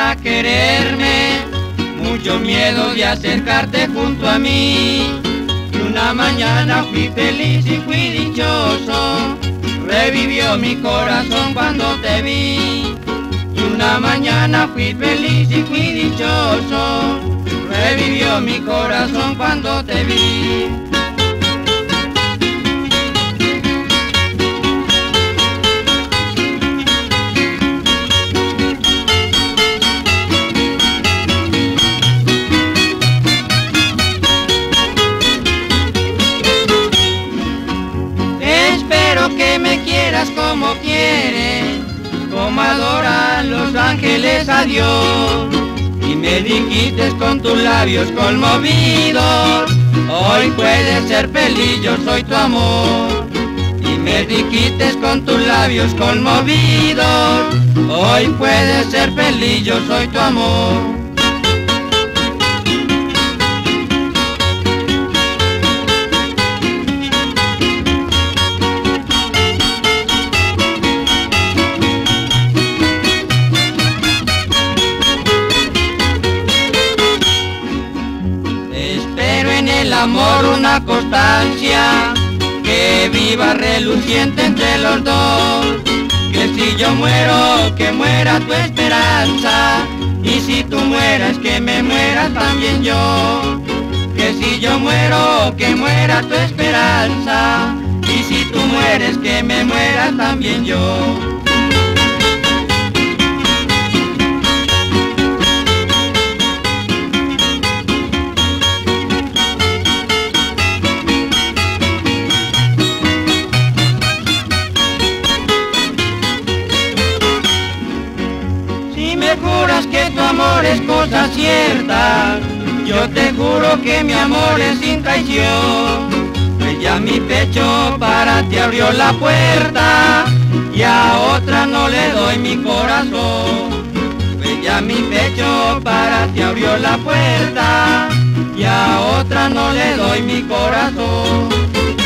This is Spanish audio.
para quererme, mucho miedo de acercarte junto a mí. Y una mañana fui feliz y fui dichoso, revivió mi corazón cuando te vi. Y una mañana fui feliz y fui dichoso, revivió mi corazón cuando te vi. Espero que me quieras como quieres, como adoran los ángeles a Dios. Y me dijiste con tus labios conmovidos, hoy puedes ser feliz, yo soy tu amor. Y me dijiste con tus labios conmovidos, hoy puedes ser feliz, yo soy tu amor. El amor una constancia, que viva reluciente entre los dos. Que si yo muero, que muera tu esperanza, y si tú mueras, que me muera también yo. Que si yo muero, que muera tu esperanza, y si tú mueres, que me muera también yo. Juras que tu amor es cosa cierta, yo te juro que mi amor es sin traición. Pues ya mi pecho para ti abrió la puerta, y a otra no le doy mi corazón. Pues ya mi pecho para ti abrió la puerta, y a otra no le doy mi corazón.